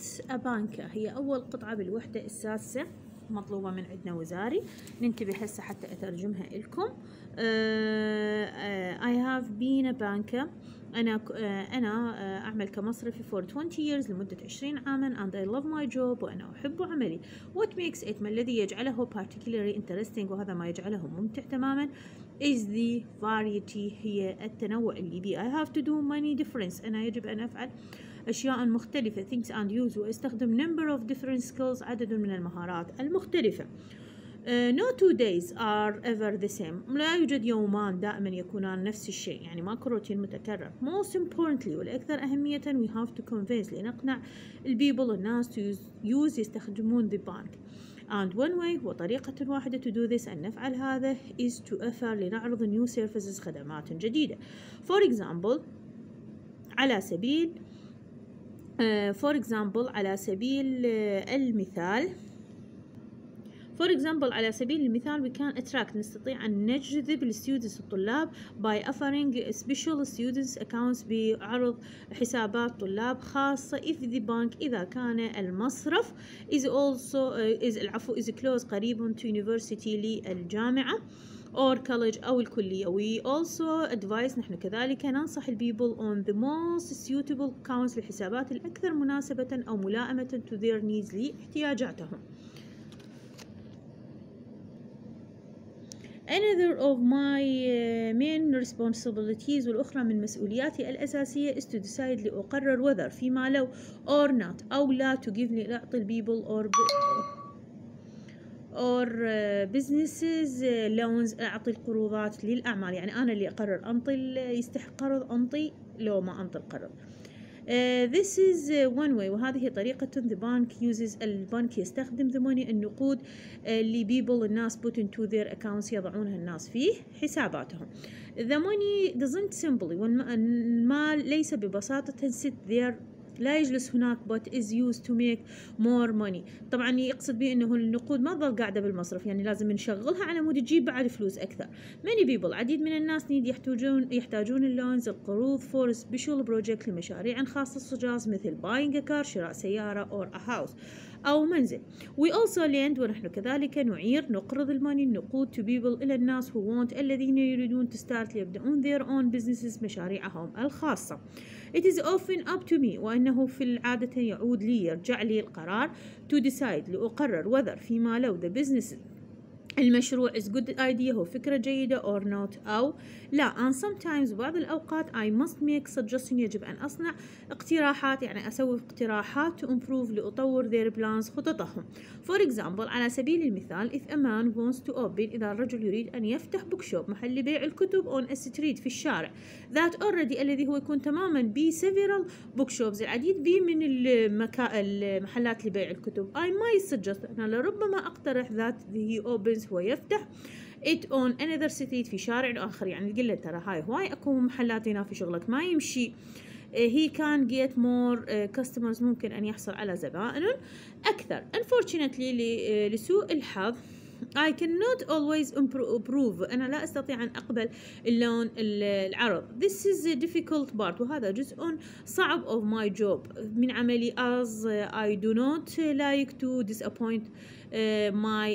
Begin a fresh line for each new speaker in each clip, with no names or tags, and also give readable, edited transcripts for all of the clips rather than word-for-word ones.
a banker هي أول قطعة بالوحدة السادسة مطلوبة من عندنا وزاري. ننتبه هسه حتى أترجمها لكم. I have been a banker. أنا أعمل كمصرفي for 20 years لمدة 20 عاما and I love my job وأنا أحب عملي. What makes it ما الذي يجعله particularly interesting وهذا ما يجعله ممتع تماما is the variety هي التنوع اللي بي I have to do many different أنا يجب أن أفعل أشياء مختلفة things and use وأستخدم number of different skills عدد من المهارات المختلفة. No 2 days are ever the same. لا يوجد يومان دائما يكونان نفس الشيء، يعني ماكو روتين متكرر. Most importantly والأكثر أهمية we have to convince لنقنع الناس to use يستخدمون the bank. And one way وطريقة واحدة to do this أن نفعل هذا is to offer لنعرض new services خدمات جديدة. For example على سبيل المثال we can attract نستطيع أن نجذب الستودنتس الطلاب by offering special students accounts بعرض حسابات طلاب خاصة if the bank إذا كان المصرف is close قريب to university للجامعة or college أو الكلية. We also advise نحن كذلك ننصح people on the most suitable accounts للحسابات الأكثر مناسبة أو ملائمة to their needs لاحتياجاتهم. Another of my main responsibilities والأخرى من مسؤولياتي الأساسية is to decide لأقرر whether فيما لو or not أو لا to give لأعطي people or businesses loans أعطي القروضات للأعمال، يعني أنا اللي أقرر أنطي يستحق قرض أنطي لو ما أنطي القرض. This is one way وهذه طريقة the bank uses البنك يستخدم the money النقود اللي people الناس put into their accounts يضعونها الناس في حساباتهم. The money doesn't simply والمال ليس ببساطة sit there لا يجلس هناك but is used to make more money. طبعا يقصد به انه النقود ما تظل قاعده بالمصرف، يعني لازم نشغلها على مود تجيب بعد فلوس اكثر. many people عديد من الناس يحتاجون اللونز القروض for special project لمشاريع خاصه صجاز مثل buying a car شراء سياره or a house أو منزل. We also lend ونحن كذلك نقرض الماني النقود to people إلى الناس who want الذين يريدون to start ليبدأون their own businesses مشاريعهم الخاصة. It is often up to me وأنه في العادة يعود لي يرجع لي القرار to decide لأقرر whether فيما لو the business المشروع is good idea هو فكرة جيدة or not أو لا. and sometimes بعض الأوقات I must make suggestion يجب أن أصنع اقتراحات، يعني أسوي اقتراحات to improve لأطور their plans خططهم. for example على سبيل المثال if a man wants to open إذا الرجل يريد أن يفتح bookshop محل بيع الكتب on a street في الشارع that already الذي هو يكون تماما ب several bookshops العديد من المحلات لبيع الكتب I might suggest أنا لربما أقترح that he opens هو يفتح it on another street في شارع آخر، يعني نقول له ترى هاي هواي أكو محلات هنا في شغلك ما يمشي. he can get more customers ممكن أن يحصل على زبائن أكثر. unfortunately لسوء الحظ I cannot always approve أنا لا أستطيع أن أقبل اللون العرض. This is a difficult part وهذا جزء صعب of my job من عملي as I do not like to disappoint my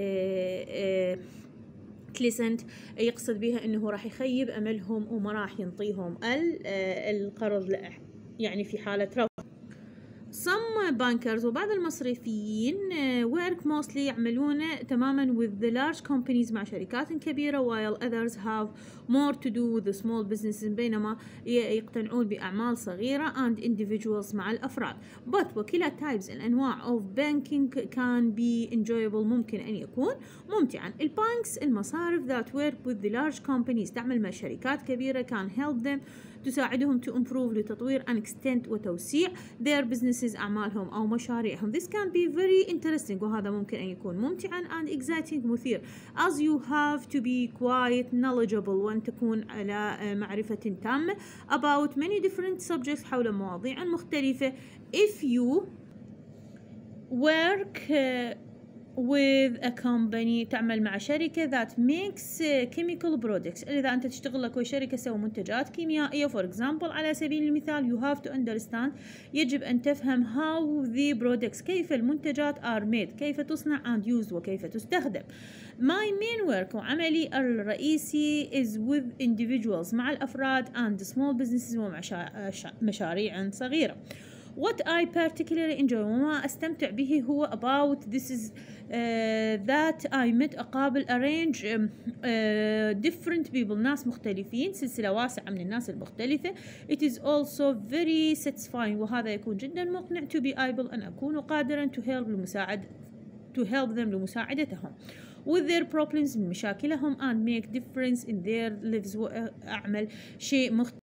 client يقصد بها أنه راح يخيب أملهم وما راح ينطيهم القرض يعني في حالة رفض. Some bankers وبعض المصرفيين work mostly يعملون تماما with the large companies مع شركات كبيرة while others have more to do with the small businesses بينما يقتنعون بأعمال صغيرة and individuals مع الأفراد. But وكلا types الأنواع of banking can be enjoyable ممكن أن يكون ممتعا. البانكس المصارف that work with the large companies تعمل مع شركات كبيرة can help them تساعدهم to improve لتطوير and extend وتوسيع their businesses أعمالهم أو مشاريعهم. This can be very interesting وهذا ممكن أن يكون ممتعا and exciting مثير as you have to be quite knowledgeable وأن تكون على معرفة تامة about many different subjects حول مواضيع مختلفة. If you work with a company تعمل مع شركة that makes chemical products. إذا أنت تشتغل لك شركة تسوي منتجات كيميائية for example على سبيل المثال you have to understand يجب أن تفهم how the products كيف المنتجات are made كيف تصنع and used وكيف تستخدم. My main work وعملي الرئيسي is with individuals مع الأفراد and small businesses ومشاريع صغيرة. What I particularly enjoy وما أستمتع به هو about this is that I met أقابل arrange different people ناس مختلفين سلسلة واسعة من الناس المختلفة. It is also very satisfying وهذا يكون جدا مقنع to be able أن أكون قادرا to help them لمساعدتهم with their problems من مشاكلهم and make difference in their lives وأعمل شيء مختلف